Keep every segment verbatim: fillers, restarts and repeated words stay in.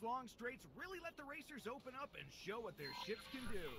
long straights really let the racers open up and show what their ships can do.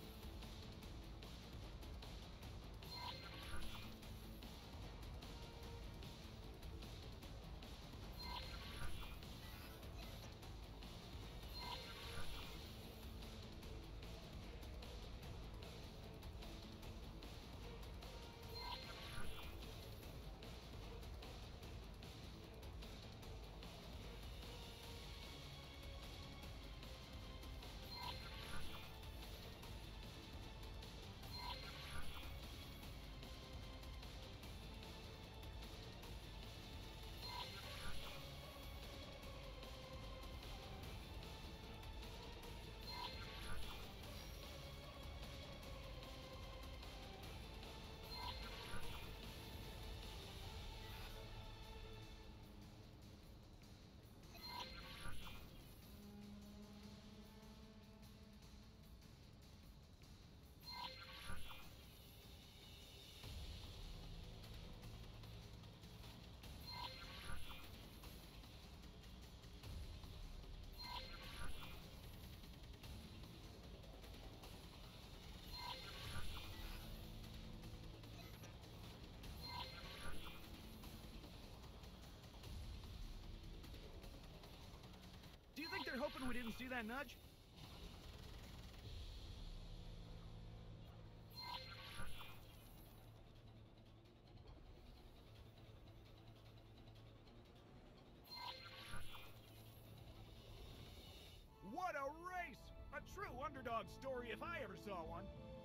Do you think they're hoping we didn't see that nudge? What a race! A true underdog story if I ever saw one.